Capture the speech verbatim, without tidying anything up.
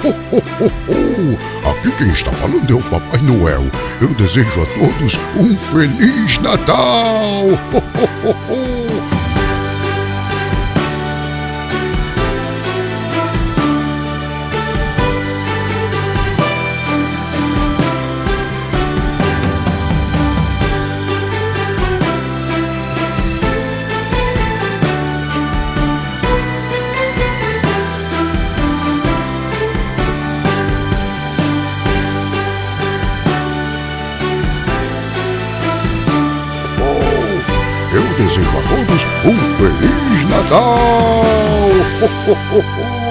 Aqui quem está falando é o Papai Noel. Eu desejo a todos um Feliz Natal! Eu desejo a todos um Feliz Natal!